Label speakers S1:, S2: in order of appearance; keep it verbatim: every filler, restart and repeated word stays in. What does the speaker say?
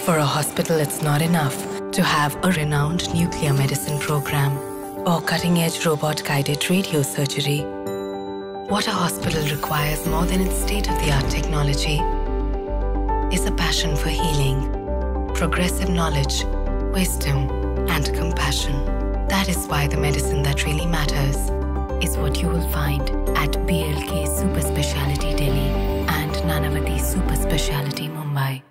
S1: For a hospital, it's not enough to have a renowned nuclear medicine program or cutting-edge robot-guided radiosurgery. What a hospital requires more than its state-of-the-art technology is a passion for healing, progressive knowledge, wisdom, and compassion. That is why the medicine that really matters is what you will find at B L K Super Speciality Delhi and Nanavati Super Speciality Mumbai.